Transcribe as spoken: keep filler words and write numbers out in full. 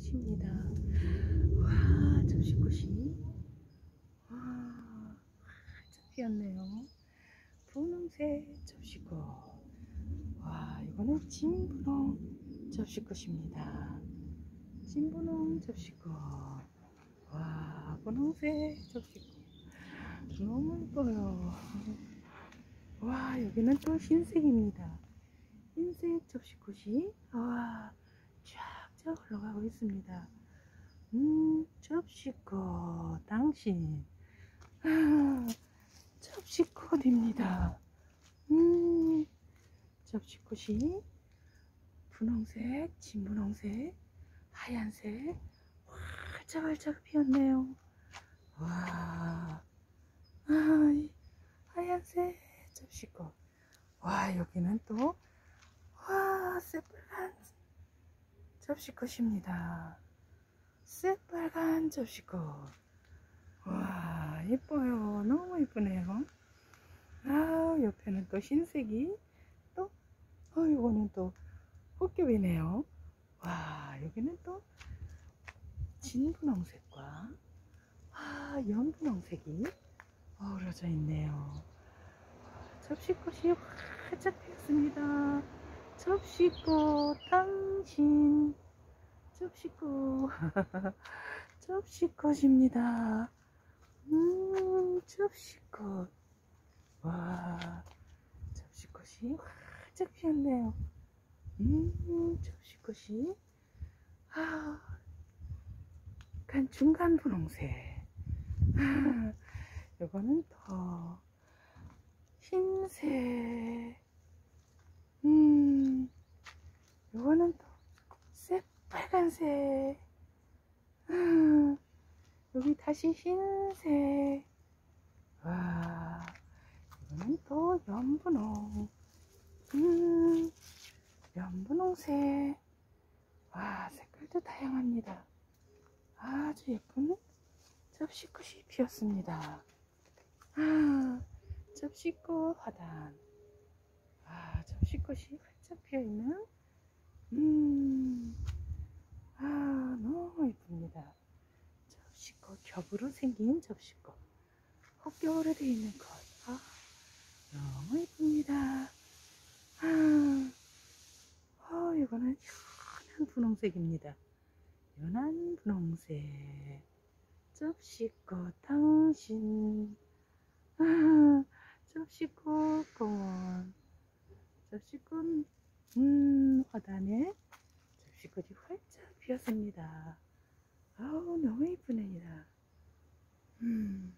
접시꽃입니다. 와, 접시꽃이 와, 활짝 피었네요. 분홍색 접시꽃. 와, 이거는 진분홍 접시꽃입니다. 진분홍 접시꽃. 와, 분홍색 접시꽃. 너무 예뻐요. 와, 여기는 또 흰색입니다. 흰색 접시꽃이 와, 쫙쫙 흘러가고 있습니다. 음, 접시꽃 당신. 아, 접시꽃입니다. 음, 접시꽃이 분홍색, 진분홍색, 하얀색 활짝활짝 피었네요. 와, 아, 이 하얀색 접시꽃. 와, 여기는 또 와, 새빨간 접시꽃입니다. 새빨간 접시꽃. 와, 예뻐요. 너무 예쁘네요. 아, 옆에는 또 흰색이 또, 어, 이거는 또 헛겹이네요. 와, 여기는 또 진분홍색과 아, 연분홍색이 어우러져 있네요. 접시꽃이 활짝 피었습니다. 접시꽃 당신. 접시꽃. 접시꽃입니다. 음, 접시꽃. 와, 접시꽃이 활짝 피었네요. 음, 접시꽃이 아, 약간 중간 분홍색. 아, 요거는 더 흰색. 음, 요거는 또 새빨간색. 아, 여기 다시 흰색. 와, 이거는 또 연분홍. 음, 연분홍색. 와, 색깔도 다양합니다. 아주 예쁜 접시꽃이 피었습니다. 아, 접시꽃 화단. 아, 접시꽃이 활짝 피어있는 음, 아, 너무 예쁩니다. 접시꽃 겹으로 생긴 접시꽃. 헛겨울에 되어 있는 것. 아, 너무 예쁩니다. 아, 어, 이거는 연한 분홍색입니다. 연한 분홍색. 접시꽃 당신. 아, 접시꽃 공원. 접시꽃 음, 화단에 접시꽃이 활짝 피었습니다. 아우, 너무 예쁘네요. 음.